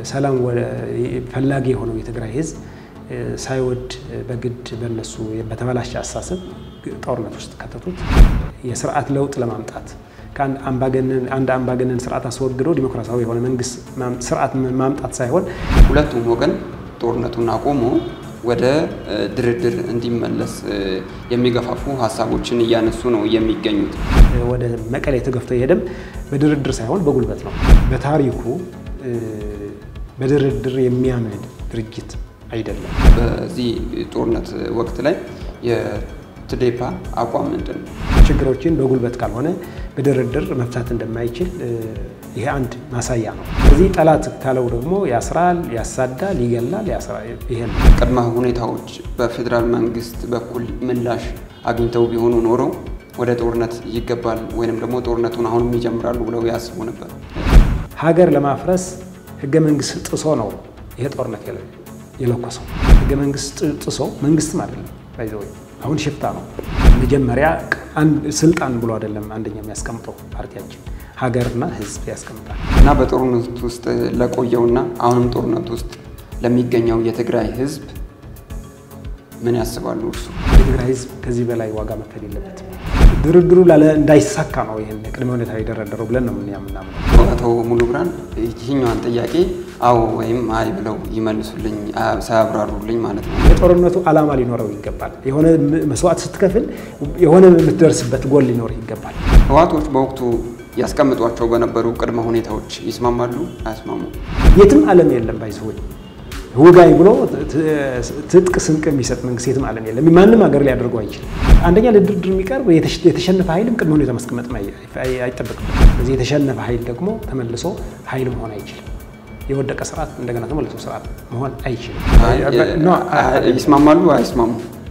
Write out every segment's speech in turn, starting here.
ሰላም ፈላጊ የሆነው የትግራይ ህዝብ ሳይወድ በግድ በነሱ በተበላሸ አሳሰብ ጦርነት ውስጥ ከተቱት የሥርዓት ለውጥ ለማምጣት አንድ አምባገነን ስርዓት አስወግዶ ዲሞክራሲያዊ የሆነ መንግስት ስርዓት ማምጣት ሳይሆን ሁለቱም ወገን ጦርነቱን አቆሞ ወደ ድርድር እንዲመለስ የሚገፋፉ ሐሳቦችን እያነሱ ነው የሚገኙት። ወደ መቀሌ ተገፍቶ ይሄድም በድርድር ሳይሆን በጉልበት ነው። በታሪኩ በድርድር የሚያምን ድርጅት አይደለም። በዚህ ጦርነት ወቅት ላይ የትዴፓ አቋም ምንድን ነው? ችግሮችን በጉልበት ካልሆነ በድርድር መፍታት እንደማይችል ይሄ አንድ ማሳያ ነው። ስለዚህ ጠላት ካለው ደግሞ ያስራል፣ ያሳዳል፣ ይገላል፣ ያስራል። ይሄ ቅድመ ሁኔታዎች በፌደራል መንግስት በኩል ምላሽ አግኝተው ቢሆኑ ኖሮ ወደ ጦርነት ይገባል ወይንም ደግሞ ጦርነቱን አሁንም ይጀምራሉ ብለው ያስቡ ነበር። ሀገር ለማፍረስ ህገ መንግስት ጥሶ ነው ይሄ ጦርነት የለኮሰው። ህገ መንግስት ጥሶ መንግስትም አይደለም ባይዘው አሁን ሽፍታ ነው። መጀመሪያ ስልጣን ብሎ አይደለም አንደኛ የሚያስቀምጠው ፓርቲያችን ሀገርና ህዝብ ያስቀምጣል። እና በጦርነት ውስጥ ለቆየውና አሁንም ጦርነት ውስጥ ለሚገኘው የትግራይ ህዝብ ምን ያስባሉ እርሱ? የትግራይ ህዝብ ከዚህ በላይ ዋጋ መክፈል የለበትም። ድርድሩ እንዳይሳካ ነው ይሄን ቅድመ ሁኔታ ይደረደረው ብለን ነው የምናምነው። አቶ ሙሉ ብርሃን ይህኛውን ጥያቄ አዎ ወይም አይ ብለው ይመልሱልኝ ሳያብራሩልኝ ማለት ነው። የጦርነቱ ዓላማ ሊኖረው ይገባል። የሆነ መስዋዕት ስትከፍል የሆነ የምትደርስበት ጎል ሊኖር ይገባል። ህወሓቶች በወቅቱ ያስቀምጧቸው በነበሩ ቅድመ ሁኔታዎች ይስማማሉ አያስማሙ? የትም ዓለም የለም ባይዘው ወጋይ ብሎ ትጥቅ ስንቅ የሚሰጥ መንግስት የትም ዓለም የለም። ማንም ሀገር ሊያደርገው አይችልም። አንደኛ ለድርድር የሚቀርብ የተሸነፈ ኃይልም ቅድመ ሁኔታ ማስቀመጥ አይጠበቅም። ስለዚህ የተሸነፈ ኃይል ደግሞ ተመልሶ ኃይል መሆን አይችልም። የወደቀ ስርዓት እንደገና ተመልሶ ስርዓት መሆን አይችልም። ይስማማሉ አይስማሙ?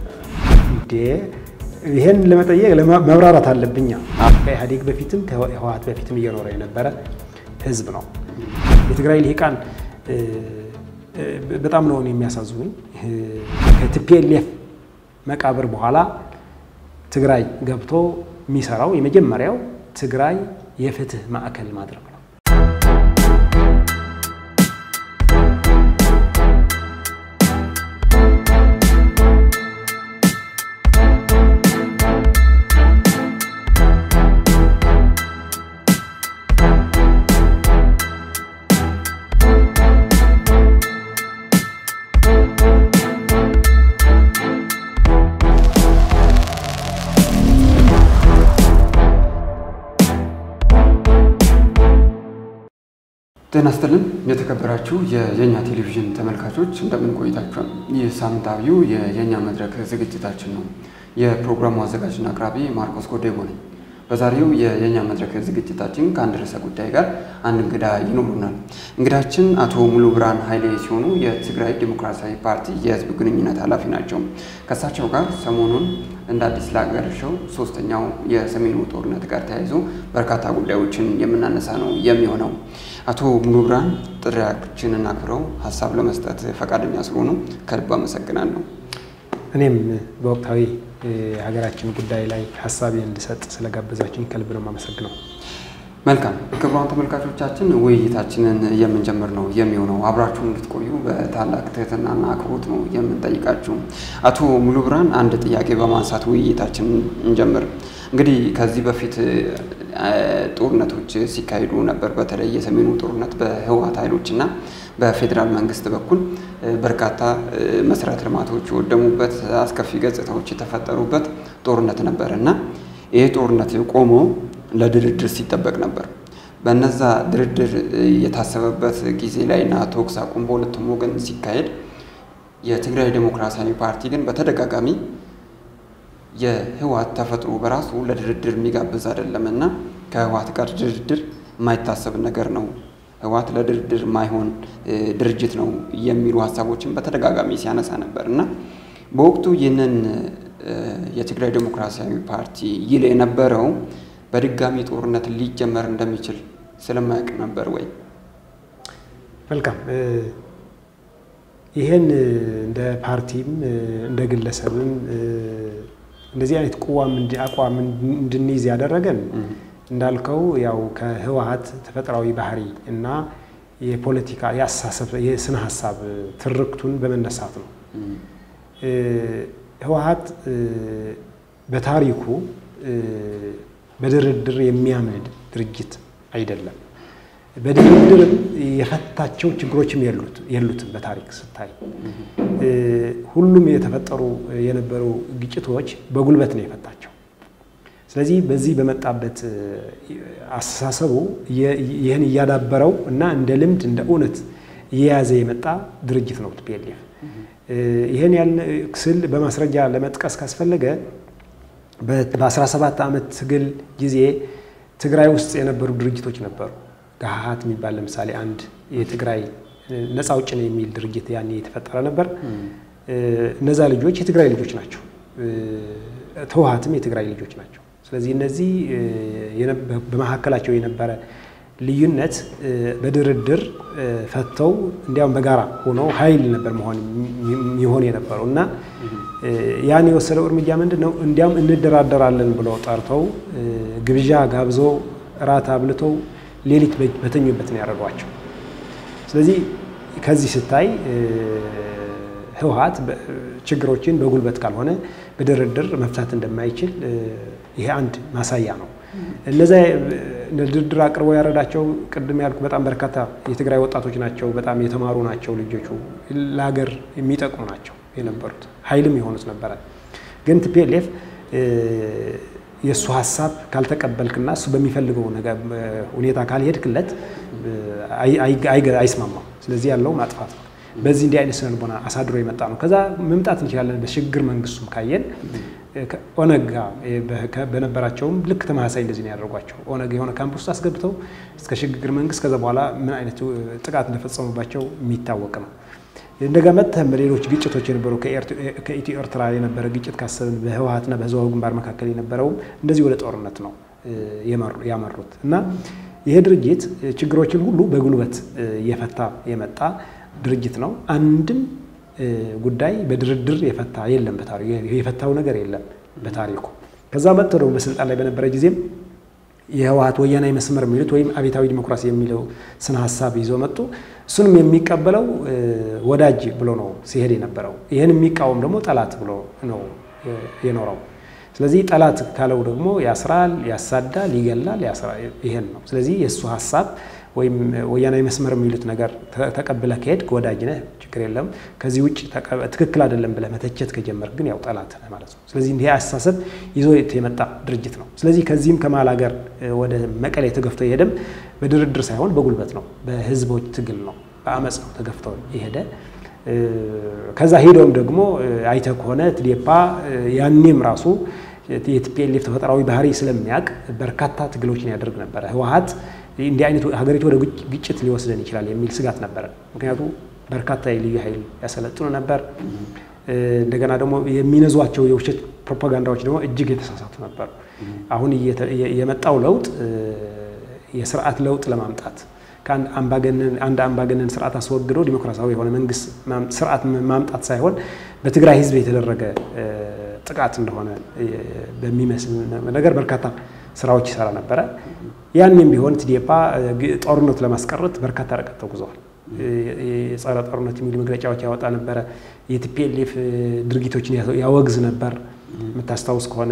ይሄን ለመጠየቅ መብራራት አለብኛ። ከኢህአዴግ በፊትም ከህወሓት በፊትም እየኖረ የነበረ ህዝብ ነው። የትግራይ ልሂቃን በጣም ነው የሚያሳዝኑኝ። ከቲፒኤልኤፍ መቃብር በኋላ ትግራይ ገብቶ የሚሰራው የመጀመሪያው ትግራይ የፍትህ ማዕከል ማድረግ ነው። ጤና ይስጥልን የተከበራችሁ የየኛ ቴሌቪዥን ተመልካቾች እንደምን ቆይታችኋል? ይህ ሳምንታዊው የየኛ መድረክ ዝግጅታችን ነው። የፕሮግራሙ አዘጋጅና አቅራቢ ማርቆስ ጎዴቦ ነኝ። በዛሬው የየኛ መድረክ ዝግጅታችን ከአንድ ርዕሰ ጉዳይ ጋር አንድ እንግዳ ይኖሩናል። እንግዳችን አቶ ሙሉ ብርሃን ኃይሌ ሲሆኑ የትግራይ ዲሞክራሲያዊ ፓርቲ የህዝብ ግንኙነት ኃላፊ ናቸው። ከሳቸው ጋር ሰሞኑን እንደ አዲስ ላገረሸው ሶስተኛው የሰሜኑ ጦርነት ጋር ተያይዞ በርካታ ጉዳዮችን የምናነሳ ነው የሚሆነው። አቶ ሙሉ ብርሃን ጥሪያችንን አክብረው ሐሳብ ለመስጠት ፈቃደኛ ስለሆኑ ከልብ አመሰግናለሁ። እኔም በወቅታዊ ሀገራችን ጉዳይ ላይ ሐሳብ እንድሰጥ ስለጋበዛችሁኝ ከልብ ነው የማመሰግነው። መልካም ክቡራን ተመልካቾቻችን ውይይታችንን የምንጀምር ነው የሚሆነው። አብራችሁን እንድትቆዩ በታላቅ ትህትናና አክብሮት ነው የምንጠይቃችሁ። አቶ ሙሉ ብርሃን አንድ ጥያቄ በማንሳት ውይይታችንን እንጀምር። እንግዲህ ከዚህ በፊት ጦርነቶች ሲካሄዱ ነበር። በተለይ የሰሜኑ ጦርነት በህወሓት ኃይሎችና በፌደራል መንግስት በኩል በርካታ መሰረተ ልማቶች ወደሙበት አስከፊ ገጽታዎች የተፈጠሩበት ጦርነት ነበርና ይሄ ጦርነት ቆሞ ለድርድር ሲጠበቅ ነበር። በእነዛ ድርድር የታሰበበት ጊዜ ላይና ተኩስ አቁም በሁለቱም ወገን ሲካሄድ የትግራይ ዲሞክራሲያዊ ፓርቲ ግን በተደጋጋሚ የህወሓት ተፈጥሮ በራሱ ለድርድር የሚጋብዝ አይደለምና ከህወሓት ጋር ድርድር የማይታሰብ ነገር ነው፣ ህወሓት ለድርድር ማይሆን ድርጅት ነው የሚሉ ሐሳቦችን በተደጋጋሚ ሲያነሳ ነበርና በወቅቱ ይህንን የትግራይ ዲሞክራሲያዊ ፓርቲ ይል የነበረው በድጋሚ ጦርነት ሊጀመር እንደሚችል ስለማያውቅ ነበር ወይ? መልካም ይሄን እንደ ፓርቲም እንደ ግለሰብም እንደዚህ አይነት አቋም እንድንይዝ ያደረገን እንዳልከው ያው ከህወሓት ተፈጥሯዊ ባህሪ እና የፖለቲካ ያሳሰብ የስነ ሐሳብ ትርክቱን በመነሳት ነው። ህወሓት በታሪኩ በድርድር የሚያምን ድርጅት አይደለም። በድርድር የፈታቸው ችግሮችም የሉትም። በታሪክ ስታይ ሁሉም የተፈጠሩ የነበሩ ግጭቶች በጉልበት ነው የፈታቸው። ስለዚህ በዚህ በመጣበት አስተሳሰቡ ይህን እያዳበረው እና እንደ ልምድ እንደ እውነት እየያዘ የመጣ ድርጅት ነው ቲፒኤልኤፍ። ይህን ያን ክስል በማስረጃ ለመጥቀስ ካስፈለገ በ17 ዓመት ትግል ጊዜ ትግራይ ውስጥ የነበሩ ድርጅቶች ነበሩ። ጋሃት የሚባል ለምሳሌ አንድ የትግራይ ነፃ አውጪ ነው የሚል ድርጅት ያኔ የተፈጠረ ነበር። እነዛ ልጆች የትግራይ ልጆች ናቸው። ህወሓትም የትግራይ ልጆች ናቸው። ስለዚህ እነዚህ በመካከላቸው የነበረ ልዩነት በድርድር ፈተው እንዲያውም በጋራ ሆነው ኃይል ነበር መሆን የነበረው እና ያን የወሰደው እርምጃ ምንድነው? እንዲያውም እንደራደራለን ብለው ጠርተው ግብዣ ጋብዘው ራት አብልተው ሌሊት በተኙበት ነው ያደረጓቸው። ስለዚህ ከዚህ ስታይ ህወሓት ችግሮችን በጉልበት ካልሆነ በድርድር መፍታት እንደማይችል ይሄ አንድ ማሳያ ነው። እነዛ ድርድር አቅርበው ያረዳቸው ቅድም ያልኩ በጣም በርካታ የትግራይ ወጣቶች ናቸው። በጣም የተማሩ ናቸው። ልጆቹ ለሀገር የሚጠቅሙ ናቸው የነበሩት፣ ኃይልም የሆኑት ነበረ። ግን ቲፒኤልኤፍ የሱ ሐሳብ ካልተቀበልክና እሱ በሚፈልገው ነገር ሁኔታ ካልሄድክለት አይስማማም። ስለዚህ ያለው ማጥፋት ነው። በዚህ እንዲህ አይነት ስነልቦና አሳድሮ የመጣ ነው። ከዛ መምጣት እንችላለን። በሽግግር መንግስቱም ካየን ኦነግ በነበራቸውም ልክ ተመሳሳይ እንደዚህ ነው ያደርጓቸው። ኦነግ የሆነ ካምፕ ውስጥ አስገብተው እስከ ሽግግር መንግስት ከዛ በኋላ ምን አይነት ጥቃት እንደፈጸሙባቸው የሚታወቅ ነው። እንደገና መተም በሌሎች ግጭቶች የነበሩ ከኢትዮ ኤርትራ የነበረ ግጭት ካሰብን በህወሓትና በህዝባዊ ግንባር መካከል የነበረው እንደዚህ ወደ ጦርነት ነው ያመሩት እና ይሄ ድርጅት ችግሮችን ሁሉ በጉልበት የፈታ የመጣ ድርጅት ነው። አንድም ጉዳይ በድርድር የፈታ የለም። በታሪኩ የፈታው ነገር የለም በታሪኩ። ከዛ መጥቶ ደግሞ በስልጣን ላይ በነበረ ጊዜም የህወሓት ወያናዊ መስመር የሚሉት ወይም አብዮታዊ ዲሞክራሲ የሚለው ስነ ሐሳብ ይዞ መጡ። እሱንም የሚቀበለው ወዳጅ ብሎ ነው ሲሄድ የነበረው። ይሄን የሚቃወም ደግሞ ጠላት ብሎ ነው የኖረው። ስለዚህ ጠላት ካለው ደግሞ ያስራል፣ ያሳዳል፣ ይገላል፣ ያስራል። ይሄን ነው። ስለዚህ የሱ ሐሳብ ወይም ወያናዊ መስመር የሚሉት ነገር ተቀብለ ከሄድ ወዳጅ ነህ፣ ችግር የለም። ከዚህ ውጭ ትክክል አይደለም ብለህ መተቸት ከጀመር ግን ያው ጠላት ነህ ማለት ነው። ስለዚህ እንዲህ አስተሳሰብ ይዞ የመጣ ድርጅት ነው። ስለዚህ ከዚህም ከመሀል ሀገር ወደ መቀሌ ተገፍቶ የሄደም በድርድር ሳይሆን በጉልበት ነው፣ በህዝቦች ትግል ነው፣ በአመጽ ነው ተገፍቶ የሄደ። ከዛ ሄዶም ደግሞ አይተህ ከሆነ ትዴፓ ያኔም ራሱ የቲፒኤልኤፍ ተፈጥሯዊ ባህሪ ስለሚያውቅ በርካታ ትግሎችን ያደርግ ነበር። ህወሓት እንዲህ አይነቱ ሀገሪቱ ወደ ግጭት ሊወስደን ይችላል የሚል ስጋት ነበር። ምክንያቱም በርካታ የልዩ ኃይል ያሰለጥኑ ነበር። እንደገና ደግሞ የሚነዟቸው የውሸት ፕሮፓጋንዳዎች ደግሞ እጅግ የተሳሳቱ ነበር። አሁን የመጣው ለውጥ የስርዓት ለውጥ ለማምጣት አንድ አምባገነን ስርዓት አስወግዶ ዲሞክራሲያዊ የሆነ መንግስት ስርዓት ማምጣት ሳይሆን በትግራይ ህዝብ የተደረገ ጥቃት እንደሆነ በሚመስል ነገር በርካታ ስራዎች ይሰራ ነበር። ያንንም ቢሆን ትዴፓ ጦርነት ለማስቀረት በርካታ ርቀት ተጉዟል። የጸረ ጦርነት የሚል መግለጫዎች ያወጣ ነበር። የቲፒኤልኤፍ ድርጊቶችን ያወግዝ ነበር። የምታስታውስ ከሆነ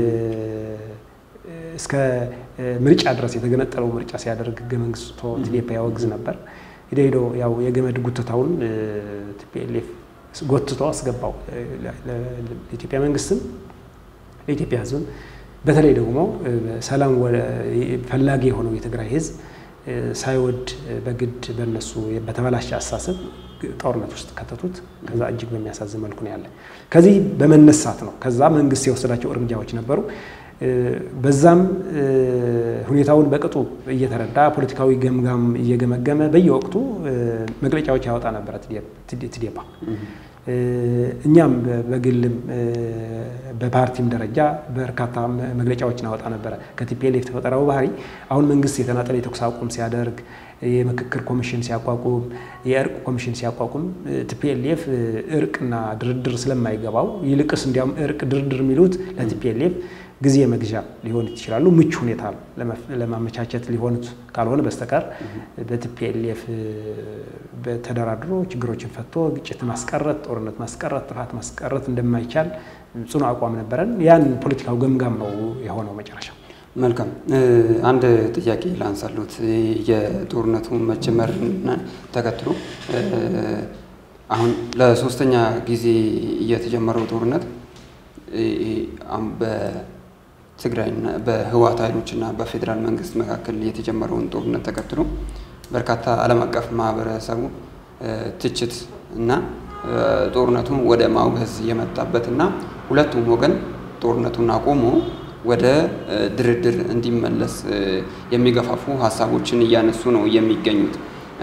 እስከ ምርጫ ድረስ የተገነጠለው ምርጫ ሲያደርግ ህገ መንግስቱ ትዴፓ ያወግዝ ነበር። ሄዶ ያው የገመድ ጉትታውን ቲፒኤልኤፍ ጎትቶ አስገባው። ለኢትዮጵያ መንግስትም ለኢትዮጵያ ህዝብ በተለይ ደግሞ ሰላም ፈላጊ የሆነው የትግራይ ህዝብ ሳይወድ በግድ በነሱ በተበላሸ አሳሰብ ጦርነት ውስጥ ከተቱት። ከዛ እጅግ በሚያሳዝን መልኩ ነው ያለ። ከዚህ በመነሳት ነው ከዛ መንግስት የወሰዳቸው እርምጃዎች ነበሩ። በዛም ሁኔታውን በቅጡ እየተረዳ ፖለቲካዊ ገምጋም እየገመገመ በየወቅቱ መግለጫዎች ያወጣ ነበር ትዴፓ። እኛም በግልም በፓርቲም ደረጃ በርካታ መግለጫዎችን አወጣ ነበር። ከቲፒኤልኤፍ ተፈጠረው ባህሪ አሁን መንግስት የተናጠለ የተኩስ አቁም ሲያደርግ፣ የምክክር ኮሚሽን ሲያቋቁም፣ የእርቅ ኮሚሽን ሲያቋቁም ቲፒኤልኤፍ እርቅና ድርድር ስለማይገባው ይልቅስ እንዲያውም እርቅ ድርድር የሚሉት ለቲፒኤልኤፍ ጊዜ መግዣ ሊሆን ይችላሉ ምቹ ሁኔታ ለማመቻቸት ሊሆኑት ካልሆነ በስተቀር በቲፒኤልኤፍ በተደራድሮ ችግሮችን ፈቶ ግጭት ማስቀረት ጦርነት ማስቀረት ጥፋት ማስቀረት እንደማይቻል ጽኑ አቋም ነበረን ያን ፖለቲካው ገምጋም ነው የሆነው መጨረሻው መልካም አንድ ጥያቄ ላንሳሉት የጦርነቱ መጀመር ተከትሎ አሁን ለሶስተኛ ጊዜ የተጀመረው ጦርነት በትግራይና በህወሓት ኃይሎችና በፌደራል መንግስት መካከል የተጀመረውን ጦርነት ተከትሎ በርካታ ዓለም አቀፍ ማህበረሰቡ ትችት እና ጦርነቱን ወደ ማውገዝ የመጣበትና ሁለቱም ወገን ጦርነቱን አቆሞ ወደ ድርድር እንዲመለስ የሚገፋፉ ሐሳቦችን እያነሱ ነው የሚገኙት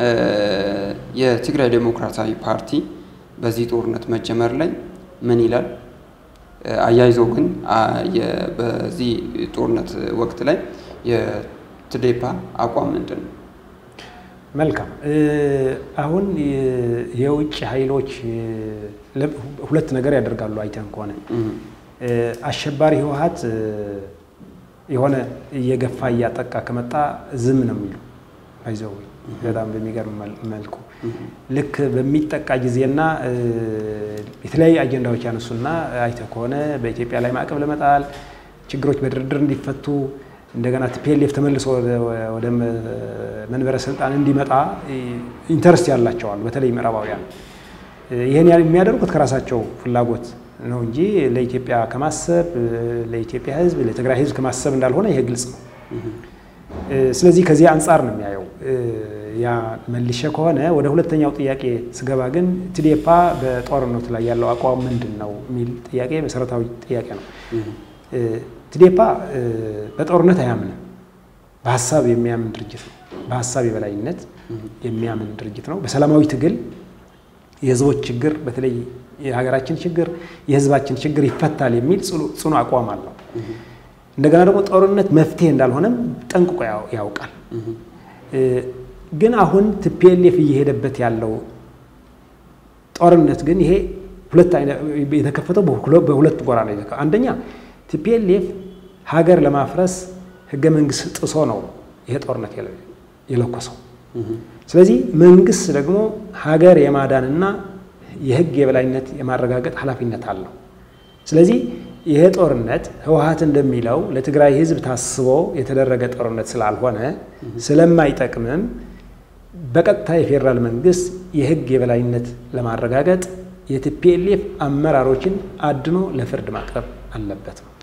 የትግራይ ዴሞክራሲያዊ ፓርቲ በዚህ ጦርነት መጀመር ላይ ምን ይላል አያይዞ ግን በዚህ ጦርነት ወቅት ላይ የትዴፓ አቋም ምንድነው መልካም አሁን የውጭ ኃይሎች ሁለት ነገር ያደርጋሉ አይተን ከሆነ አሸባሪ ህወሓት የሆነ የገፋ ያጠቃ ከመጣ ዝም ነው የሚሉ አይዘው በጣም በሚገርም መልኩ ልክ በሚጠቃ ጊዜና የተለያየ አጀንዳዎች ያነሱና አይተ ከሆነ በኢትዮጵያ ላይ ማዕቀብ ለመጣል ችግሮች በድርድር እንዲፈቱ እንደገና ቲፒኤልኤፍ ተመልሶ ወደ መንበረ ስልጣን እንዲመጣ ኢንተረስት ያላቸው አሉ በተለይ ምዕራባውያን ይሄን የሚያደርጉት ከራሳቸው ፍላጎት ነው እንጂ ለኢትዮጵያ ከማሰብ ለኢትዮጵያ ህዝብ ለትግራይ ህዝብ ከማሰብ እንዳልሆነ ይሄ ግልጽ ነው ስለዚህ ከዚህ አንፃር ነው የሚያየው ያ መልሼ ከሆነ ወደ ሁለተኛው ጥያቄ ስገባ ግን ትዴፓ በጦርነቱ ላይ ያለው አቋም ምንድነው የሚል ጥያቄ መሰረታዊ ጥያቄ ነው ትዴፓ በጦርነት አያምንም በሐሳብ የሚያምን ድርጅት ነው በሐሳብ የበላይነት የሚያምን ድርጅት ነው በሰላማዊ ትግል የህዝቦች ችግር በተለይ የሀገራችን ችግር የህዝባችን ችግር ይፈታል የሚል ጽኑ አቋም አለው እንደገና ደግሞ ጦርነት መፍትሄ እንዳልሆነም ጠንቅቆ ያውቃል ግን አሁን ቲፒኤልኤፍ እየሄደበት ያለው ጦርነት ግን ይሄ ሁለት አይነት የተከፈተው በሁለት ጎራ ነው አንደኛ ቲፒኤልኤፍ ሀገር ለማፍረስ ህገ መንግስት ጥሶ ነው ይሄ ጦርነት የለኮሰው ስለዚህ መንግስት ደግሞ ሀገር የማዳንና የህግ የበላይነት የማረጋገጥ ኃላፊነት አለው ስለዚህ ይሄ ጦርነት ህወሓት እንደሚለው ለትግራይ ህዝብ ታስቦ የተደረገ ጦርነት ስላልሆነ ስለማይጠቅምም በቀጥታ የፌደራል መንግስት የህግ የበላይነት ለማረጋገጥ የቲፒኤልኤፍ አመራሮችን አድኖ ለፍርድ ማቅረብ አለበት ነው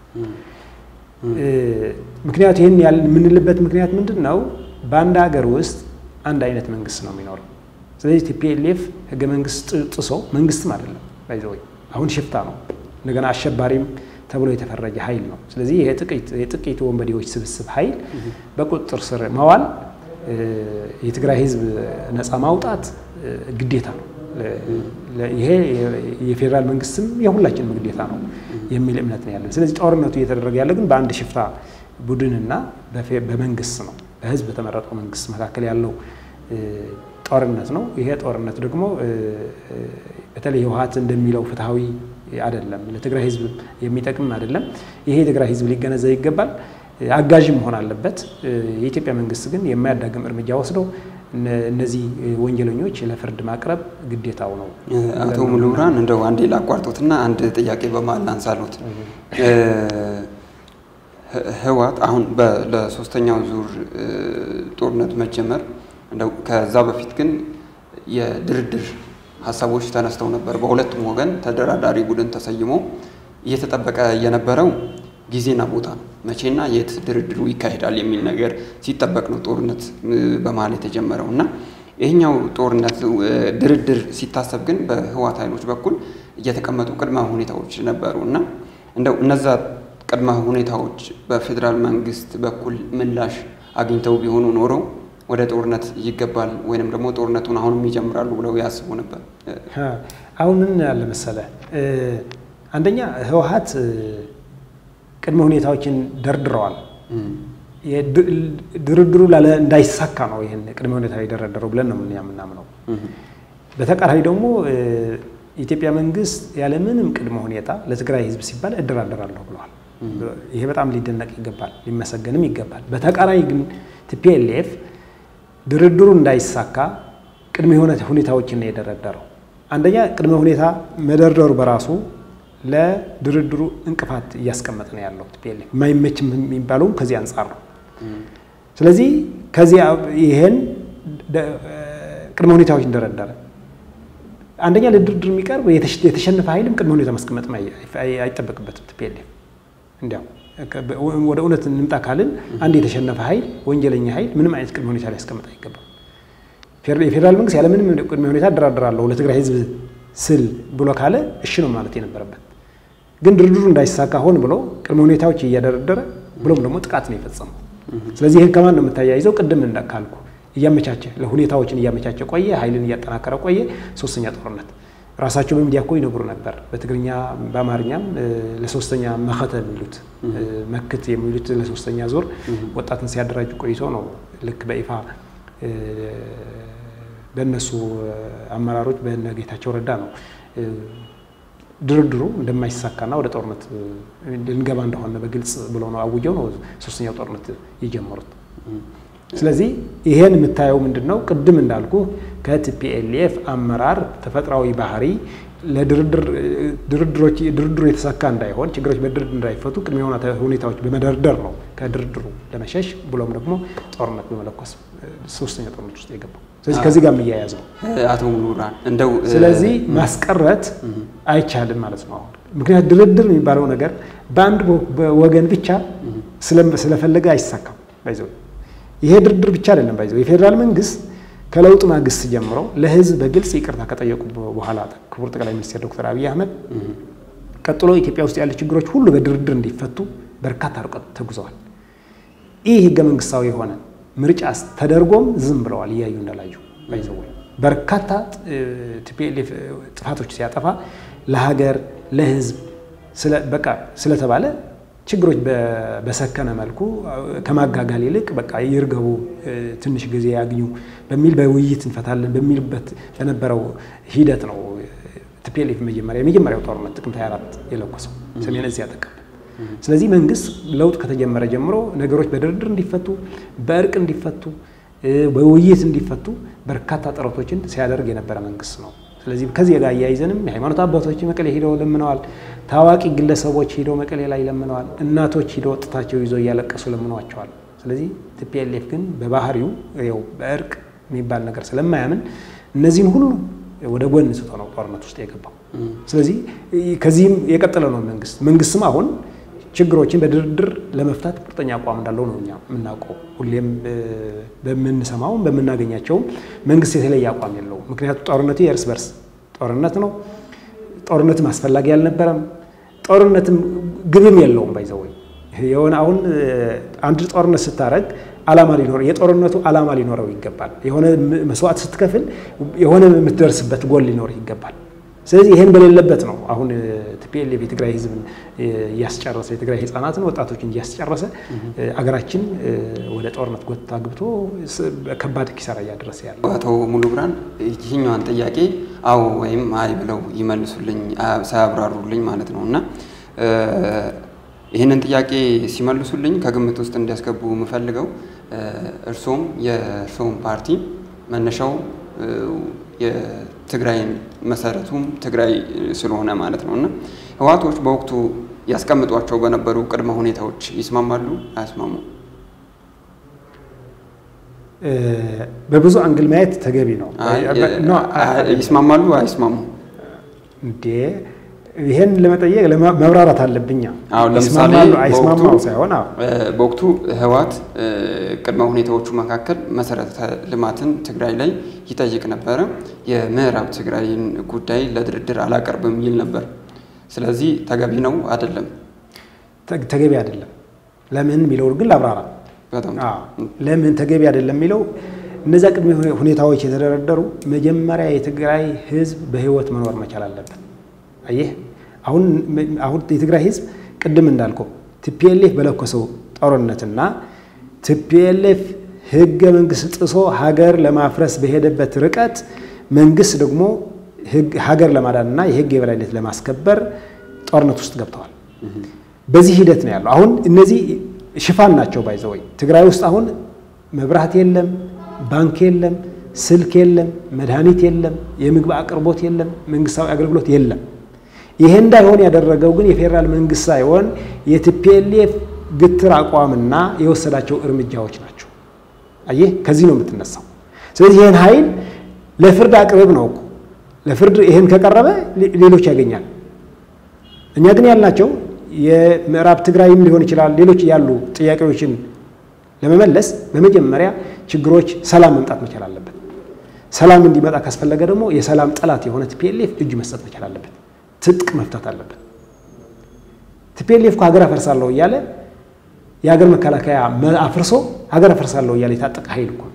ምክንያቱ ይሄን ምንልበት ምክንያት ምንድነው በአንድ ሀገር ውስጥ አንድ አይነት መንግስት ነው የሚኖረው ስለዚህ ቲፒኤልኤፍ ህገ መንግስት ጥሶ መንግስትም አይደለም ባይዘው አሁን ሽፍታ ነው እንደገና አሸባሪም ተብሎ የተፈረጀ ኃይል ነው ስለዚህ ይሄ ጥቂት ወንበዴዎች ስብስብ ኃይል በቁጥጥር ስር ማዋል የትግራይ ህዝብ ነፃ ማውጣት ግዴታ ነው ይሄ የፌደራል መንግስትም የሁላችንም ግዴታ ነው የሚል እምነት ነው ያለው ስለዚህ ጦርነቱ እየተደረገ ያለው ግን በአንድ ሽፍታ ቡድንና በመንግስት ነው በህዝብ ተመረጠው መንግስት መካከል ያለው ጦርነት ነው ይሄ ጦርነት ደግሞ በተለይ ህወሓት እንደሚለው ፍትሃዊ አይደለም ለትግራይ ህዝብ የሚጠቅም አይደለም ይሄ የትግራይ ህዝብ ሊገነዘብ ይገባል አጋዥም መሆን አለበት የኢትዮጵያ መንግስት ግን የማያዳግም እርምጃ ወስዶ እነዚህ ወንጀለኞች ለፍርድ ማቅረብ ግዴታው ነው አቶ ሙሉብራን እንደው አንዴ ላቋርጦትና አንድ ጥያቄ በመሃል አንሳሉት ህወሓት አሁን ለሶስተኛው ዙር ጦርነት መጀመር እንደው ከዛ በፊት ግን የድርድር ሐሳቦች ተነስተው ነበር በሁለቱም ወገን ተደራዳሪ ቡድን ተሰይሞ እየተጠበቀ የነበረው ጊዜና ቦታ መቼና የት ድርድሩ ይካሄዳል የሚል ነገር ሲጠበቅ ነው ጦርነት በመሃል የተጀመረውና ይሄኛው ጦርነት ድርድር ሲታሰብ ግን በህወሓት ኃይሎች በኩል እየተቀመጡ ቅድመ ሁኔታዎች ነበሩና እንደው እነዛ ቅድመ ሁኔታዎች በፌደራል መንግስት በኩል ምላሽ አግኝተው ቢሆኑ ኖሮ ወደ ጦርነት ይገባል ወይንም ደግሞ ጦርነቱን አሁንም ይጀምራሉ ብለው ያስቡ ነበር አሁን ምን ያለ መሰለ አንደኛ ህወሓት ቅድመ ሁኔታዎችን ደርድረዋል ድርድሩ እንዳይሳካ ነው ይሄን ቅድመ ሁኔታ ይደረደረው ብለን ነው የምናምነው በተቃራኒ ደግሞ የኢትዮጵያ መንግስት ያለ ምንም ቅድመ ሁኔታ ለትግራይ ህዝብ ሲባል እደራደራለሁ ብለዋል ይሄ በጣም ሊደነቅ ይገባል ሊመሰገንም ይገባል በተቃራኒ ግን TPLF ድርድሩ እንዳይሳካ ቅድመ ሁኔታዎችን ነው የደረደረው አንደኛ ቅድመ ሁኔታ መደርደሩ በራሱ ለድርድሩ እንቅፋት ያስቀመጠ ነው ያለው TPLF ማይመች የሚባለው ከዚህ አንፃር ነው ስለዚህ ከዚህ ይሄን ቅድመ ሁኔታዎች እንደረደረ አንደኛ ለድርድር የሚቀርብ የተሸነፈ ኃይልም ቅድመ ሁኔታ ማስቀመጥ አይጠበቅበትም TPLF እንዲያው ወደ እውነት እንምጣ ካልን አንድ የተሸነፈ ኃይል ወንጀለኛ ኃይል ምንም አይነት ቅድመ ሁኔታ ሊያስቀምጥ አይገባም የፌደራል መንግስት ያለ ምንም ቅድመ ሁኔታ ደራደራለሁ ለትግራይ ህዝብ ስል ብሎ ካለ እሺ ነው ማለት የነበረበት ግን ድርድሩ እንዳይሳካ ሆን ብሎ ቅድመ ሁኔታዎች እያደረደረ ብሎም ደግሞ ጥቃት ነው የፈጸመው ስለዚህ ይሄን ከማን ነው የምታያይዘው ቅድም እንደካልኩ እያመቻቸ ለሁኔታዎችን እያመቻቸ ቆየ ኃይልን እያጠናከረ ቆየ ሶስተኛ ጦርነት ራሳቸው በሚዲያ እኮ ይነግሩ ነበር በትግርኛ በአማርኛም ለሶስተኛ መኸተ የሚሉት መክት የሚሉት ለሶስተኛ ዙር ወጣትን ሲያደራጁ ቆይቶ ነው ልክ በይፋ በእነሱ አመራሮች በነጌታቸው ረዳ ነው ድርድሩ እንደማይሳካና ወደ ጦርነት ልንገባ እንደሆነ በግልጽ ብሎ ነው አውጀው ነው ሶስተኛው ጦርነት የጀመሩት ስለዚህ ይሄን የምታየው ምንድነው ቅድም እንዳልኩ ከTPLF አመራር ተፈጥሯዊ ባህሪ ለድርድሩ የተሳካ እንዳይሆን ችግሮች በድርድር እንዳይፈቱ ቅድመ ሁኔታዎች በመደርደር ነው ከድርድሩ ለመሸሽ ብሎም ደግሞ ጦርነት በመለኮስ ሶስተኛ ጦርነት ውስጥ የገባው ስለዚህ ከዚህ ጋር የሚያያዝ ነው አቶ ሙሉብራን እንደው ስለዚህ ማስቀረት አይቻልም ማለት ነው ምክንያቱም ድርድር የሚባለው ነገር በአንድ ወገን ብቻ ስለፈለገ አይሳካም ባይዘው ይሄ ድርድር ብቻ አይደለም ባይዘው የፌደራል መንግስት ከለውጥ ማግስት ጀምሮ ለህዝብ በግልጽ ይቅርታ ከጠየቁ በኋላ ክቡር ጠቅላይ ሚኒስትር ዶክተር አብይ አህመድ ቀጥሎ ኢትዮጵያ ውስጥ ያሉ ችግሮች ሁሉ በድርድር እንዲፈቱ በርካታ ርቀት ተጉዘዋል ይህ ህገ መንግስታዊ የሆነ ምርጫ ተደርጎም ዝም ብለዋል ያዩ እንዳላዩ ባይዘው በርካታ TPLF ጥፋቶች ሲያጠፋ ለሀገር ለህዝብ ስለተባለ ችግሮች በሰከነ መልኩ ከማጋጋል ይልቅ በቃ ይርገቡ ትንሽ ጊዜ ያግኙ በሚል በውይይት እንፈታለን በሚልበት ለነበረው ሂደት ነው TPLF የመጀመሪያው ጦርነት ጥቅምት 24 የለኮሰው ሰሜን እዝ ያጠቃል ስለዚህ መንግስት ለውጥ ከተጀመረ ጀምሮ ነገሮች በድርድር እንዲፈቱ በእርቅ እንዲፈቱ በውይይት እንዲፈቱ በርካታ ጥረቶችን ሲያደርግ የነበረ መንግስት ነው ስለዚህ ከዚህ ጋር ያይዘንም የሃይማኖት አባቶች መቀሌ ሄደው ለምነዋል ታዋቂ ግለሰቦች ሄደው መቀሌ ላይ ለምነዋል እናቶች ሄደው ወጥታቸው ይዘው ያለቀሱ ለምነዋቸዋል ስለዚህ TPLF ግን በባህሪው ያው በእርቅ የሚባል ነገር ስለማያምን እነዚህን ሁሉ ወደ ጎን ስቶ ነው ጦርነት ውስጥ የገባው ስለዚህ ከዚህም የቀጠለ ነው መንግስትም አሁን ችግሮችን በድርድር ለመፍታት ቁርጠኛ አቋም እንዳለው ነው እኛ የምናውቀው ሁሌም በመንሰማው በመናገኛቸው መንግስት የተለየ አቋም የለው ምክንያቱም ጦርነቱ የእርስ በርስ ጦርነት ነው ጦርነትም አስፈላጊ ያልነበረም ጦርነትም ግብም የለውም ባይዘው የሆነ አሁን አንድ ጦርነት ስታረግ ዓላማ ሊኖር የጦርነቱ ዓላማ ሊኖረው ይገባል የሆነ መስዋዕት ስትከፍል የሆነ የምትደርስበት ጎል ሊኖር ይገባል ስለዚህ ይሄን በሌለበት ነው አሁን TPLF የትግራይ ህዝብን ያስጨረሰ የትግራይ ህፃናትን ወጣቶችን ያስጨረሰ አገራችን ወደ ጦርነት ጎትታ ግብቶ ከባድ ኪሳራ ያደረሰ ያለው አቶ ሙሉብራን ይህኛውን ጥያቄ አው ወይም አይ ብለው ይመልሱልኝ ሳያብራሩልኝ ማለት ነውና ይሄንን ጥያቄ ሲመልሱልኝ ከግምት ውስጥ እንዲያስገቡ መፈልገው እርሶም የሶም ፓርቲ መነሻው የትግራይን መሰረቱም ትግራይ ስለሆነ ማለት ነውና ህዋቶች በወቅቱ ያስቀምጧቸው በነበሩ ቅድመ ሁኔታዎች ይስማማሉ አያስማሙ በብዙ አንግል ማየት ተገቢ ነው ይስማማሉ አይስማሙ እንዴ ይሄን ለመጠየቅ ለመብራራት አለብኛ አሁን ለምሳሌ አይስማማው ሳይሆን በወቅቱ ህዋት ቅድመ ሁኔታዎቹ መካከል መሰረተ ልማትን ትግራይ ላይ ይጠይቅ ነበር የምዕራብ ትግራይን ጉዳይ ለድርድር አላቀርብም ይል ነበር ስለዚህ ተገቢ ነው አይደለም ተገቢ አይደለም ለምን ሚለው ግን ለአብራራ ለምን ተገቢ አይደለም ሚለው እነዛ ቅድመ ሁኔታዎች የተደረደሩ መጀመሪያ የትግራይ ህዝብ በህይወት መኖር መቻል አለበት አየህ አሁን የትግራይ ህዝብ ቅድም እንዳልከው TPLF በለኮሰው ጦርነትና TPLF ህገ መንግስት ጥሶ ሀገር ለማፍረስ በሄደበት ርቀት መንግስት ደግሞ ሀገር ለማዳንና የህግ የበላይነት ለማስከበር ጦርነት ውስጥ ገብተዋል በዚህ ሂደት ነው ያለው። አሁን እነዚህ ሽፋን ናቸው ባይዘወይ ትግራይ ውስጥ አሁን መብራት የለም፣ ባንክ የለም፣ ስልክ የለም፣ መድኃኒት የለም፣ የምግብ አቅርቦት የለም፣ መንግስታዊ አገልግሎት የለም። ይሄ እንዳይሆን ያደረገው ግን የፌደራል መንግስት ሳይሆን የቲፒኤልኤፍ ግትር አቋምና የወሰዳቸው እርምጃዎች ናቸው። አየህ ከዚህ ነው የምትነሳው። ስለዚህ ይሄን ኃይል ለፍርድ አቅርብ ነው እኮ ለፍርድ ይሄን ከቀረበ ሌሎች ያገኛል። እኛ ግን ያልናቸው የምዕራብ ትግራይም ሊሆን ይችላል ሌሎች ያሉ ጥያቄዎችን ለመመለስ በመጀመሪያ ችግሮች ሰላም መምጣት መቻል አለበት። ሰላም እንዲመጣ ካስፈለገ ደግሞ የሰላም ጠላት የሆነ ቲፒኤልኤፍ እጅ መስጠት መቻል አለበት። ትጥቅ መፍታት አለበት። ቲፒኤልኤፍ ሀገር አፈርሳለሁ እያለ የሀገር መከላከያ አፍርሶ ሀገር አፈርሳለሁ እያለ የታጠቀ ኃይል እኮ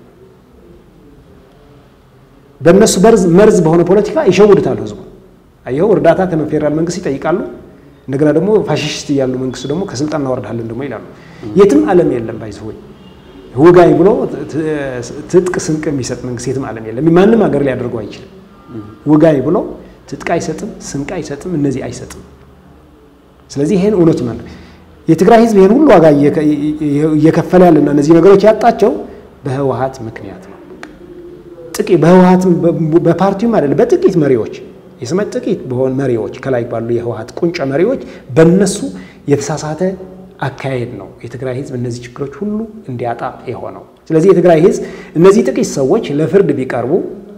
በእነሱ መርዝ በሆነ ፖለቲካ ይሸውዱታል ህዝቡ። አየው እርዳታ ከፌደራል መንግስት ይጠይቃሉ። እንደገና ደግሞ ፋሺስት ያሉ መንግስት ደግሞ ከስልጣን እናወርዳለን ደግሞ ይላሉ። የትም ዓለም የለም ባይዘው ወጋይ ብሎ ትጥቅ ስንቅ የሚሰጥ መንግስት የትም ዓለም የለም። ማንም ሀገር ሊያደርገው አይችልም። ወጋይ ብሎ ትጥቅ አይሰጥም፣ ስንቅ አይሰጥም፣ እነዚህ አይሰጥም። ስለዚህ ይሄን እውነቱ ማለት የትግራይ ህዝብ ይሄን ሁሉ ዋጋ እየከፈለ ያለና እነዚህ ነገሮች ያጣቸው በህወሓት ምክንያት ነው። ጥቂት በህወሓት በፓርቲውም አይደለም በጥቂት መሪዎች የስመት ጥቂት በሆነ መሪዎች ከላይ ባሉ የህወሓት ቁንጫ መሪዎች በእነሱ የተሳሳተ አካሄድ ነው የትግራይ ህዝብ እነዚህ ችግሮች ሁሉ እንዲያጣ የሆነው። ስለዚህ የትግራይ ህዝብ እነዚህ ጥቂት ሰዎች ለፍርድ ቢቀርቡ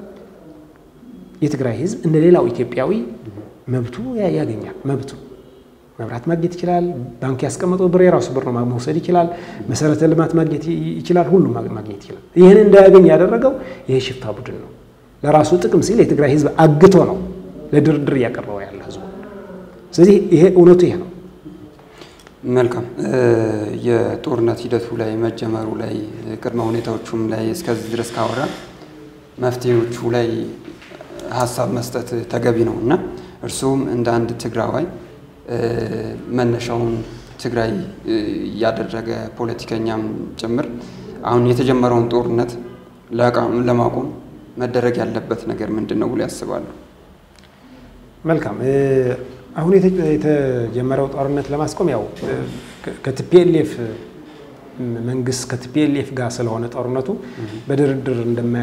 የትግራይ ህዝብ እንደ ሌላው ኢትዮጵያዊ መብቱ ያገኛል። መብቱ መብራት ማግኘት ይችላል። ባንክ ያስቀመጠው ብር የራሱ ብር ነው መውሰድ ይችላል። መሰረተ ልማት ማግኘት ይችላል። ሁሉ ማግኘት ይችላል። ይሄን እንዳያገኝ ያደረገው ይሄ ሽፍታ ቡድን ነው። ለራሱ ጥቅም ሲል የትግራይ ህዝብ አግቶ ነው ለድርድር ያቀርበው ያለ ህዝቡ። ስለዚህ ይሄ እውነቱ ይሄ ነው። መልካም የጦርነት ሂደቱ ላይ መጀመሩ ላይ ቅድመ ሁኔታዎቹም ላይ እስከዚህ ድረስ ካወራ መፍትሄዎቹ ላይ ሀሳብ መስጠት ተገቢ ነው እና እርሱም እንደ አንድ ትግራዋይ መነሻውን ትግራይ ያደረገ ፖለቲከኛም ጭምር አሁን የተጀመረውን ጦርነት ለማቆም መደረግ ያለበት ነገር ምንድነው ብሎ ያስባሉ? መልካም አሁን የተጀመረው ጦርነት ለማስቆም ያው ከቲፒኤልኤፍ መንግስት ከቲፒኤልኤፍ ጋር ስለሆነ ጦርነቱ በድርድር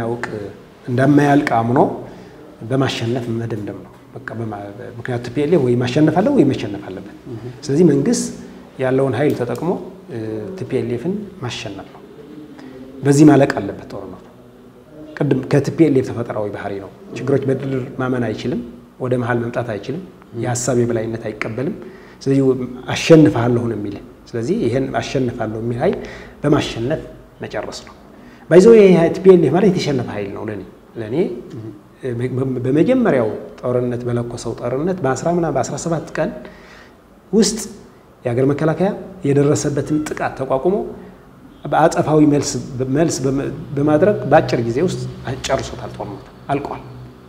እንደማያልቅ አምኖ በማሸነፍ መደምደም ነው። በቃ ምክንያቱም ቲፒኤልኤፍ ወይ ማሸነፍ አለው ወይ መሸነፍ አለበት። ስለዚህ መንግስት ያለውን ኃይል ተጠቅሞ ቲፒኤልኤፍን ማሸነፍ ነው። በዚህ ማለቅ አለበት ጦርነቱ። ቅድም ከቲፒኤልኤፍ ተፈጠራዊ ባህሪ ነው። ችግሮች በድርድር ማመን አይችልም። ወደ መሃል መምጣት አይችልም። የሐሳብ የበላይነት አይቀበልም። ስለዚህ አሸንፋለሁ ነው የሚል። ስለዚህ ይሄን አሸንፋለሁ የሚል ኃይል በማሸነፍ መጨረስ ነው። ባይዘው ይሄ ቲፒኤልኤፍ ማለት የተሸነፈ ኃይል ነው ለኔ በመጀመሪያው ጦርነት በለኮሰው ጦርነት በ17 ቀን ውስጥ የሀገር መከላከያ የደረሰበትን ጥቃት ተቋቁሞ በአጸፋዊ መልስ በማድረግ በአጭር ጊዜ ውስጥ ጨርሶታል። ጦርነቱ አልቋል።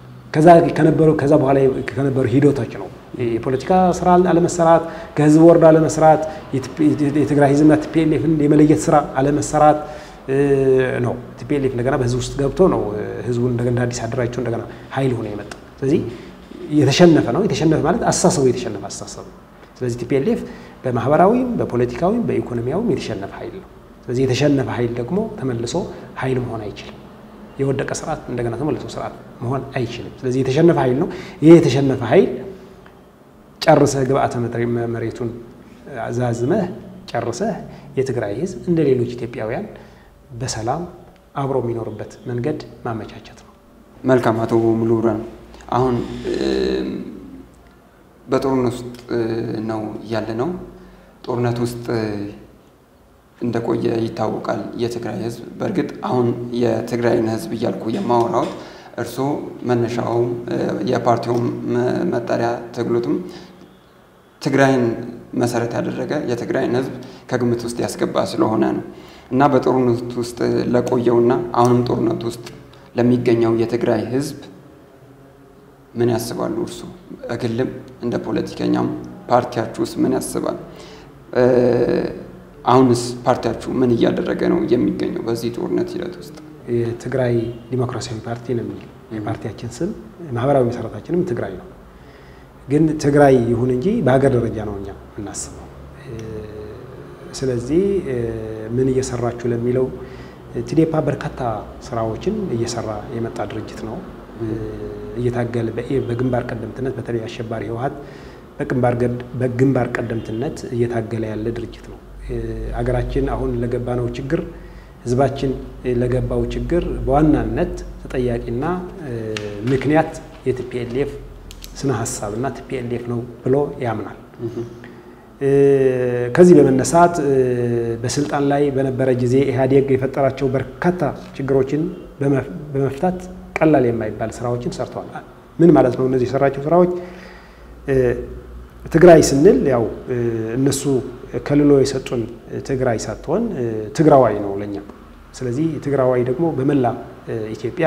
ከዛ በኋላ ከነበሩ ሂደቶች ነው የፖለቲካ ስራ አለመሰራት፣ ከህዝብ ወርድ አለመስራት፣ የትግራይ ህዝብና ቲፒኤልኤፍን የመለየት ስራ አለመሰራት ነው። ቲፒኤልኤፍ እንደገና በህዝብ ውስጥ ገብቶ ነው ህዝቡን እንደገና አዲስ አደራጅቶ እንደገና ኃይል ሆኖ የመጣው። ስለዚህ የተሸነፈ ነው። የተሸነፈ ማለት አስተሳሰቡ የተሸነፈ አስተሳሰብ። ስለዚህ ቲፒኤልኤፍ በማህበራዊም በፖለቲካዊም በኢኮኖሚያዊም የተሸነፈ ኃይል ነው። ስለዚህ የተሸነፈ ኃይል ደግሞ ተመልሶ ኃይል መሆን አይችልም። የወደቀ ስርዓት እንደገና ተመልሶ ስርዓት መሆን አይችልም። ስለዚህ የተሸነፈ ኃይል ነው። ይሄ የተሸነፈ ኃይል ጨርሰህ ግብአተ መሬቱን አዛዝመህ ጨርሰህ የትግራይ ህዝብ እንደ ሌሎች ኢትዮጵያውያን በሰላም አብሮ የሚኖርበት መንገድ ማመቻቸት ነው። መልካም አቶ ሙሉ ብርሃን አሁን በጦርነት ውስጥ ነው ያለነው። ጦርነት ውስጥ እንደቆየ ይታወቃል የትግራይ ህዝብ። በእርግጥ አሁን የትግራይን ህዝብ እያልኩ የማወራው እርሶ መነሻው የፓርቲው መጠሪያ ትግሉትም ትግራይን መሰረት ያደረገ የትግራይን ህዝብ ከግምት ውስጥ ያስገባ ስለሆነ ነው እና በጦርነት ውስጥ ለቆየውና አሁንም ጦርነት ውስጥ ለሚገኘው የትግራይ ህዝብ ምን ያስባሉ እርሱ? እግልም እንደ ፖለቲከኛም ፓርቲያችሁስ ምን ያስባል? አሁንስ ፓርቲያችሁ ምን እያደረገ ነው የሚገኘው በዚህ ጦርነት ሂደት ውስጥ? የትግራይ ዲሞክራሲያዊ ፓርቲ ነው የሚል የፓርቲያችን ስም ማህበራዊ መሰረታችንም ትግራይ ነው። ግን ትግራይ ይሁን እንጂ በሀገር ደረጃ ነው እኛ እናስበው። ስለዚህ ምን እየሰራችሁ ለሚለው ትዴፓ በርካታ ስራዎችን እየሰራ የመጣ ድርጅት ነው። እየታገለ በግንባር ቀደምትነት በተለይ አሸባሪ ህወሓት በግንባር ቀደምትነት እየታገለ ያለ ድርጅት ነው። አገራችን አሁን ለገባነው ችግር ህዝባችን ለገባው ችግር በዋናነት ተጠያቂና ምክንያት የቲፒኤልኤፍ ስነ ሐሳብና ቲፒኤልኤፍ ነው ብሎ ያምናል። ከዚህ በመነሳት በስልጣን ላይ በነበረ ጊዜ ኢህአዴግ የፈጠራቸው በርካታ ችግሮችን በመፍታት ቀላል የማይባል ስራዎችን ሰርተዋል። ምን ማለት ነው? እነዚህ የሰራቸው ስራዎች ትግራይ ስንል ያው እነሱ ከልሎ የሰጡን ትግራይ ሳትሆን ትግራዋይ ነው ለኛ። ስለዚህ ትግራዋይ ደግሞ በመላ ኢትዮጵያ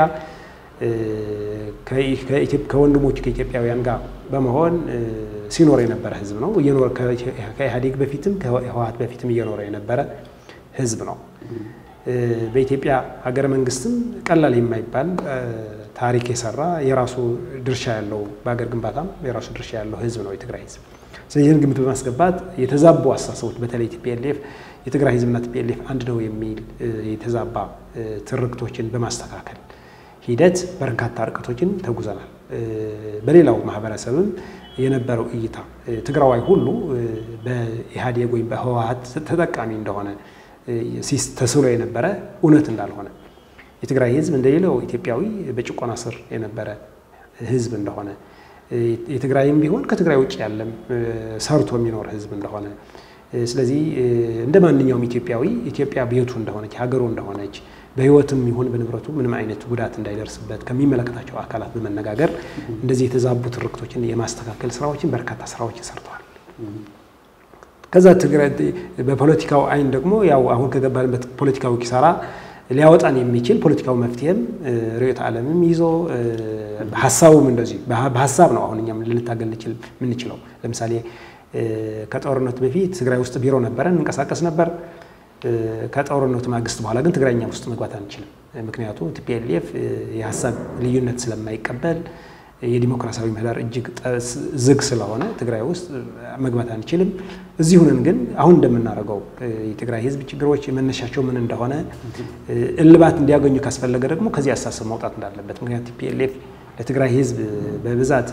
ከወንድሞች ከኢትዮጵያውያን ጋር በመሆን ሲኖር የነበረ ህዝብ ነው። ከኢህአዴግ በፊትም ከህወሓት በፊትም እየኖረ የነበረ ህዝብ ነው። በኢትዮጵያ ሀገረ መንግስትም ቀላል የማይባል ታሪክ የሰራ የራሱ ድርሻ ያለው በሀገር ግንባታም የራሱ ድርሻ ያለው ህዝብ ነው የትግራይ ህዝብ። ስለዚህ ይህን ግምት በማስገባት የተዛቡ አስተሳሰቦች በተለይ ቲፒኤልኤፍ የትግራይ ህዝብና ቲፒኤልኤፍ አንድ ነው የሚል የተዛባ ትርክቶችን በማስተካከል ሂደት በርካታ ርቀቶችን ተጉዘናል። በሌላው ማህበረሰብም የነበረው እይታ ትግራዋይ ሁሉ በኢህአዴግ ወይም በህወሓት ተጠቃሚ እንደሆነ ተስሎ የነበረ እውነት እንዳልሆነ የትግራይ ህዝብ እንደሌላው ኢትዮጵያዊ በጭቆና ስር የነበረ ህዝብ እንደሆነ የትግራይም ቢሆን ከትግራይ ውጭ ያለም ሰርቶ የሚኖር ህዝብ እንደሆነ ስለዚህ እንደማንኛውም ኢትዮጵያዊ ኢትዮጵያ ቤቱ እንደሆነች ሀገሩ እንደሆነች በህይወትም ይሁን በንብረቱ ምንም አይነት ጉዳት እንዳይደርስበት ከሚመለከታቸው አካላት በመነጋገር እንደዚህ የተዛቡ ትርክቶችን የማስተካከል ስራዎችን በርካታ ስራዎችን ሰርተዋል። ከዛ ትግራይ በፖለቲካው አይን ደግሞ ያው አሁን ከገባንበት ፖለቲካው ኪሳራ ሊያወጣን የሚችል ፖለቲካው መፍትሄም ርዕዮተ ዓለምም ይዞ ሐሳቡም እንደዚህ በሐሳብ ነው አሁን እኛም ልንታገል የምንችለው። ለምሳሌ ከጦርነቱ በፊት ትግራይ ውስጥ ቢሮ ነበረን እንቀሳቀስ ነበር። ከጦርነቱ ማግስት በኋላ ግን ትግራይኛ ውስጥ መግባት አንችልም። ምክንያቱም ቲፒኤልኤፍ የሐሳብ ልዩነት ስለማይቀበል የዲሞክራሲያዊ ምህዳር እጅግ ዝግ ስለሆነ ትግራይ ውስጥ መግባት አንችልም። እዚህ ሆነን ግን አሁን እንደምናደርገው የትግራይ ህዝብ ችግሮች መነሻቸው ምን እንደሆነ እልባት እንዲያገኙ ካስፈለገ ደግሞ ከዚህ አሳሰብ መውጣት እንዳለበት ምክንያቱም ቲፒኤልኤፍ ለትግራይ ህዝብ በብዛት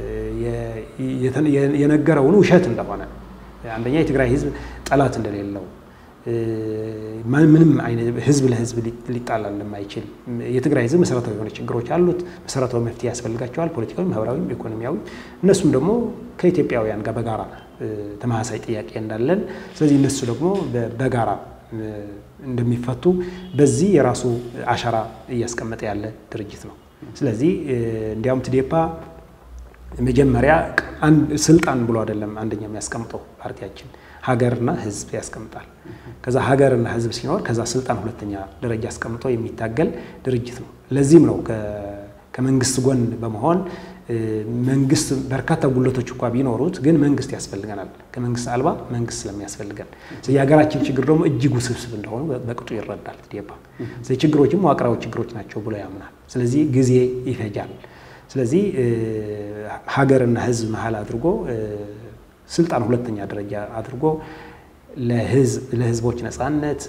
የነገረውን ውሸት እንደሆነ አንደኛ የትግራይ ህዝብ ጠላት እንደሌለው ምንም አይነት ህዝብ ለህዝብ ሊጣላ እንደማይችል የትግራይ ህዝብ መሰረታዊ የሆነ ችግሮች አሉት። መሰረታዊ መፍትሄ ያስፈልጋቸዋል፣ ፖለቲካዊ፣ ማህበራዊ፣ ኢኮኖሚያዊ። እነሱም ደግሞ ከኢትዮጵያውያን ጋር በጋራ ተመሳሳይ ጥያቄ እንዳለን ስለዚህ እነሱ ደግሞ በጋራ እንደሚፈቱ በዚህ የራሱ አሻራ እያስቀመጠ ያለ ድርጅት ነው። ስለዚህ እንዲያውም ትዴፓ መጀመሪያ ስልጣን ብሎ አይደለም አንደኛ የሚያስቀምጠው ፓርቲያችን ሀገርና ህዝብ ያስቀምጣል። ከዛ ሀገርና ህዝብ ሲኖር ከዛ ስልጣን ሁለተኛ ደረጃ አስቀምጦ የሚታገል ድርጅት ነው። ለዚህም ነው ከመንግስት ጎን በመሆን መንግስት በርካታ ጉልበቶች እንኳን ቢኖሩት ግን መንግስት ያስፈልገናል። ከመንግስት አልባ መንግስት ስለሚያስፈልገን ስለዚህ የሀገራችን ችግር ደግሞ እጅግ ውስብስብ እንደሆነ በቅጡ ይረዳል ትዴፓ። ስለዚህ ችግሮችም መዋቅራዊ ችግሮች ናቸው ብሎ ያምናል። ስለዚህ ጊዜ ይፈጃል። ስለዚህ ሀገርና ህዝብ መሀል አድርጎ ስልጣን ሁለተኛ ደረጃ አድርጎ ለህዝቦች ነፃነት፣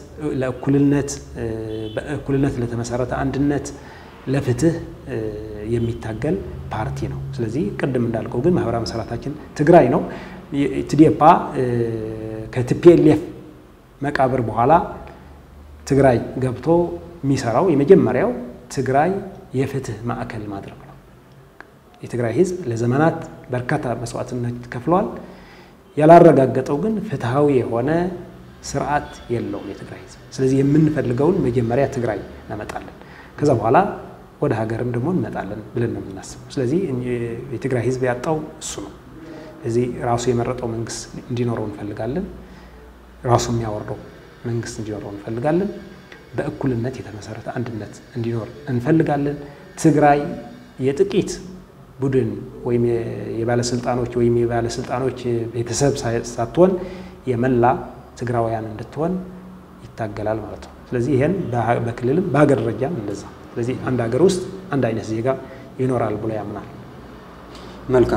ለእኩልነት ለተመሰረተ አንድነት፣ ለፍትህ የሚታገል ፓርቲ ነው። ስለዚህ ቅድም እንዳልከው ግን ማህበራዊ መሰረታችን ትግራይ ነው። ትዴፓ ከቲፒኤልኤፍ መቃብር በኋላ ትግራይ ገብቶ የሚሰራው የመጀመሪያው ትግራይ የፍትህ ማዕከል ማድረግ ነው። የትግራይ ህዝብ ለዘመናት በርካታ መስዋዕትነት ከፍሏል። ያላረጋገጠው ግን ፍትሃዊ የሆነ ስርዓት የለውም የትግራይ ህዝብ። ስለዚህ የምንፈልገውን መጀመሪያ ትግራይ እናመጣለን፣ ከዛ በኋላ ወደ ሀገርም ደግሞ እንመጣለን ብለን ነው የምናስበው። ስለዚህ የትግራይ ህዝብ ያጣው እሱ ነው። ስለዚህ ራሱ የመረጠው መንግስት እንዲኖረው እንፈልጋለን። ራሱ የሚያወርደው መንግስት እንዲኖረው እንፈልጋለን። በእኩልነት የተመሰረተ አንድነት እንዲኖር እንፈልጋለን። ትግራይ የጥቂት ቡድን ወይም የባለስልጣኖች ቤተሰብ ሳትሆን የመላ ትግራውያን እንድትሆን ይታገላል ማለት ነው። ስለዚህ ይሄን በክልልም በሀገር ደረጃም እንደዛ። ስለዚህ አንድ ሀገር ውስጥ አንድ አይነት ዜጋ ይኖራል ብሎ ያምናል። መልካም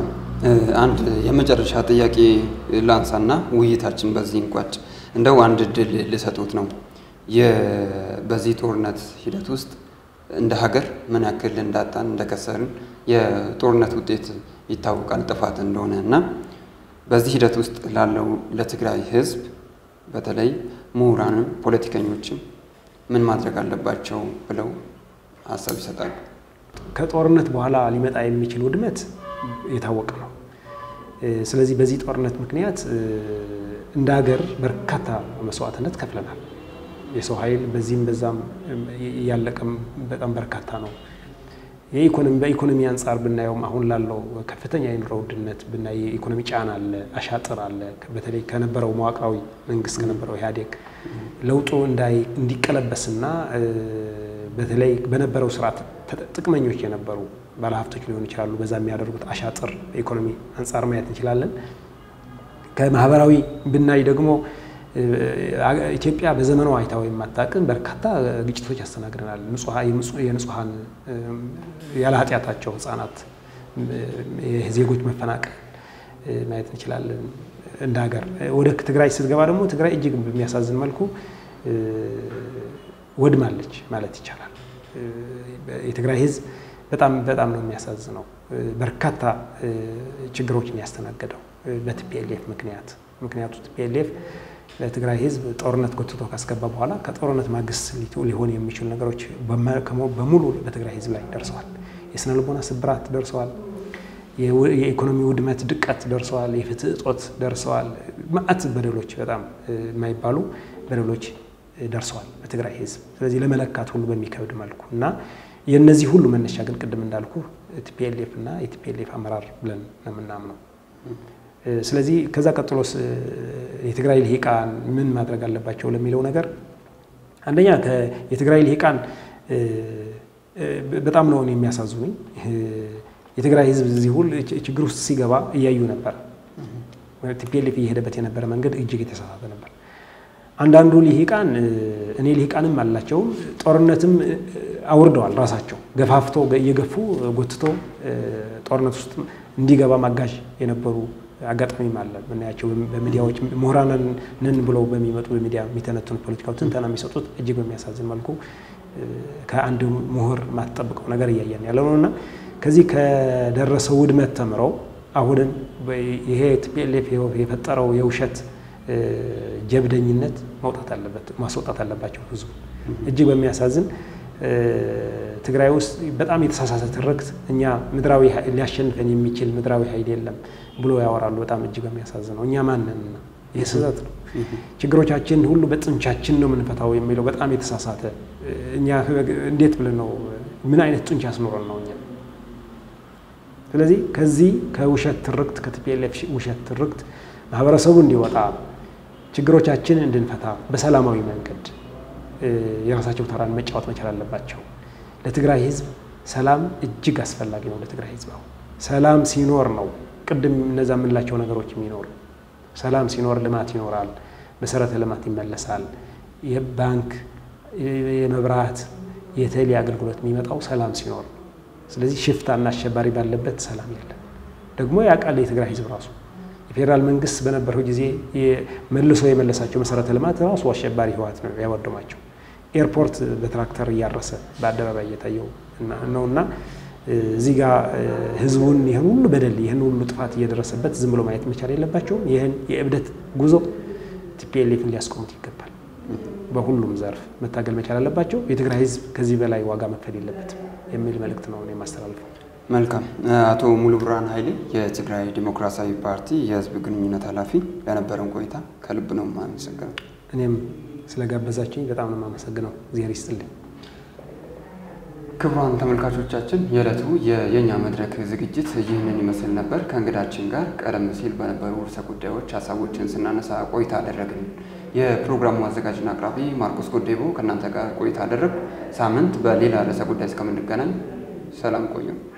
አንድ የመጨረሻ ጥያቄ ላንሳና ውይይታችን በዚህ እንቋጭ። እንደው አንድ እድል ልሰጡት ነው። በዚህ ጦርነት ሂደት ውስጥ እንደ ሀገር ምን ያክል እንዳጣን እንደከሰርን የጦርነት ውጤት ይታወቃል፣ ጥፋት እንደሆነ እና በዚህ ሂደት ውስጥ ላለው ለትግራይ ህዝብ በተለይ ምሁራንም ፖለቲከኞችም ምን ማድረግ አለባቸው ብለው ሀሳብ ይሰጣሉ? ከጦርነት በኋላ ሊመጣ የሚችል ውድመት የታወቀ ነው። ስለዚህ በዚህ ጦርነት ምክንያት እንደ ሀገር በርካታ መስዋዕትነት ከፍለናል። የሰው ኃይል በዚህም በዛም ያለቀም በጣም በርካታ ነው። በኢኮኖሚ አንጻር ብናየውም አሁን ላለው ከፍተኛ የኑሮ ውድነት ብናይ የኢኮኖሚ ጫና አለ፣ አሻጥር አለ። በተለይ ከነበረው መዋቅራዊ መንግስት ከነበረው ኢህአዴግ ለውጡ እንዲቀለበስና በተለይ በነበረው ስርዓት ጥቅመኞች የነበሩ ባለሀብቶች ሊሆኑ ይችላሉ። በዛ የሚያደርጉት አሻጥር በኢኮኖሚ አንጻር ማየት እንችላለን። ከማህበራዊ ብናይ ደግሞ ኢትዮጵያ በዘመኗ አይታው የማታውቅም በርካታ ግጭቶች ያስተናግደናል። የንጹሃን ያለ ኃጢአታቸው ህፃናት የዜጎች መፈናቀል ማየት እንችላለን እንደ ሀገር። ወደ ትግራይ ስትገባ ደግሞ ትግራይ እጅግ በሚያሳዝን መልኩ ወድማለች ማለት ይቻላል። የትግራይ ህዝብ በጣም ነው የሚያሳዝነው። በርካታ ችግሮችን ያስተናገደው በቲፒኤልኤፍ ምክንያቱ ቲፒኤልኤፍ ለትግራይ ህዝብ ጦርነት ጎትቶ ካስገባ በኋላ ከጦርነት ማግስት ሊሆን የሚችሉ ነገሮች በሙሉ በትግራይ ህዝብ ላይ ደርሰዋል። የስነ ልቦና ስብራት ደርሰዋል። የኢኮኖሚ ውድመት ድቀት ደርሰዋል። የፍትህ እጦት ደርሰዋል። ማዕት በደሎች በጣም የማይባሉ በደሎች ደርሰዋል በትግራይ ህዝብ። ስለዚህ ለመለካት ሁሉ በሚከብድ መልኩ እና የነዚህ ሁሉ መነሻ ግን ቅድም እንዳልኩ ቲፒኤልኤፍ እና የቲፒኤልኤፍ አመራር ብለን ነው የምናምነው። ስለዚህ ከዛ ቀጥሎስ የትግራይ ልሂቃን ምን ማድረግ አለባቸው ለሚለው ነገር አንደኛ የትግራይ ልሂቃን በጣም ነው የሚያሳዝኑኝ። የትግራይ ህዝብ እዚህ ሁሉ ችግር ውስጥ ሲገባ እያዩ ነበር። ቲፒኤልኤፍ እየሄደበት የነበረ መንገድ እጅግ የተሳሳተ ነበር። አንዳንዱ ልሂቃን እኔ ልሂቃንም አላቸው ጦርነትም አውርደዋል። ራሳቸው ገፋፍቶ እየገፉ ጎትቶ ጦርነት ውስጥ እንዲገባ ማጋዥ የነበሩ አጋጣሚ ማለት ምናያቸው በሚዲያዎች ምሁራንን ነን ብለው በሚመጡ በሚዲያ የሚተነተኑ ፖለቲካው ትንተና የሚሰጡት እጅግ በሚያሳዝን መልኩ ከአንድ ምሁር ማትጠብቀው ነገር እያየን ያለው ነውና ከዚህ ከደረሰው ውድመት ተምረው አሁንም ይሄ ቲፒኤልኤፍ የፈጠረው የውሸት ጀብደኝነት ማስወጣት አለባቸው። ህዝቡ እጅግ በሚያሳዝን ትግራይ ውስጥ በጣም የተሳሳተ ትርክት እኛ ምድራዊ ሊያሸንፈን የሚችል ምድራዊ ኃይል የለም ብሎ ያወራሉ። በጣም እጅግ በሚያሳዝነው እኛ ማንነን የስህተት ነው። ችግሮቻችን ሁሉ በጥንቻችን ነው የምንፈታው የሚለው በጣም የተሳሳተ እኛ እንዴት ብለን ነው ምን አይነት ጥንቻ አስኖረን ነው እኛ። ስለዚህ ከዚህ ከውሸት ትርክት ከቲፒኤልኤፍ ውሸት ትርክት ማህበረሰቡ እንዲወጣ ችግሮቻችን እንድንፈታ በሰላማዊ መንገድ የራሳቸው ተራን መጫወት መቻል አለባቸው። ለትግራይ ህዝብ ሰላም እጅግ አስፈላጊ ነው። ለትግራይ ህዝብ ሰላም ሲኖር ነው ቅድም እነዛ የምንላቸው ነገሮች የሚኖሩ። ሰላም ሲኖር ልማት ይኖራል፣ መሰረተ ልማት ይመለሳል። የባንክ የመብራት የቴሌ አገልግሎት የሚመጣው ሰላም ሲኖር። ስለዚህ ሽፍታና አሸባሪ ባለበት ሰላም የለም። ደግሞ ያቃለ የትግራይ ህዝብ ራሱ የፌደራል መንግስት በነበረው ጊዜ መልሶ የመለሳቸው መሰረተ ልማት ራሱ አሸባሪ ህወሓት ነው ያወደማቸው። ኤርፖርት በትራክተር እያረሰ በአደባባይ እየታየው ነውና እዚህ ጋር ህዝቡን ይሄን ሁሉ በደል ይሄን ሁሉ ጥፋት እየደረሰበት ዝም ብሎ ማየት መቻል የለባቸውም። ይሄን የእብደት ጉዞ ቲፒኤልኤፍን ሊያስቆሙት ይገባል። በሁሉም ዘርፍ መታገል መቻል አለባቸው። የትግራይ ህዝብ ከዚህ በላይ ዋጋ መክፈል የለበትም የሚል መልእክት ነው የማስተላልፈው። መልካም። አቶ ሙሉብርሃን ኃይሌ የትግራይ ዲሞክራሲያዊ ፓርቲ የህዝብ ግንኙነት ኃላፊ ለነበረን ቆይታ ከልብ ነው የማመሰግነው። እኔም ስለጋበዛችሁኝ በጣም ነው የማመሰግነው። እግዚአብሔር ይስጥልኝ። ክቡራን ተመልካቾቻችን የዕለቱ የኛ መድረክ ዝግጅት ይህንን ይመስል ነበር። ከእንግዳችን ጋር ቀደም ሲል በነበሩ ርዕሰ ጉዳዮች ሀሳቦችን ስናነሳ ቆይታ አደረግን። የፕሮግራሙ አዘጋጅና አቅራቢ ማርቆስ ጎዴቦ ከእናንተ ጋር ቆይታ አደረግ። ሳምንት በሌላ ርዕሰ ጉዳይ እስከምንገናኝ ሰላም ቆዩ።